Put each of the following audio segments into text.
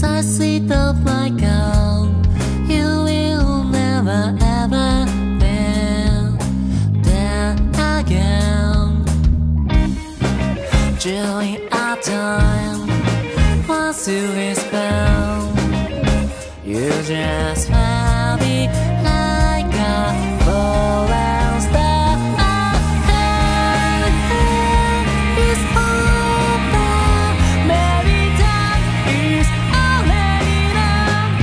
I sweet of my girl, you will never ever be there again. During our time, once you whisper, you just felt me like a falling star. It's over, maybe time is already done.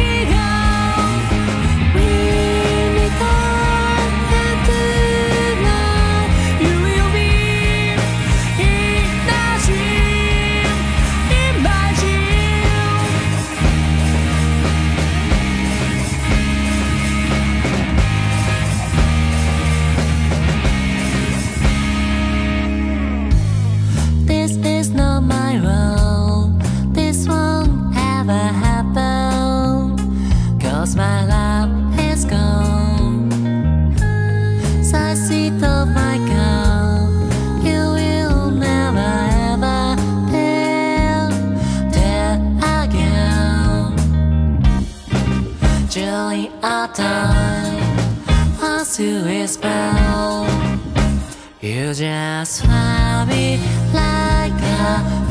We meet and tonight you will be in a dream, in my dream. This is not my role, this won't ever happen, 'cause my love is gone. So sweet of my girl, you will never ever be there again. During our time, once you whisper, you just found me like a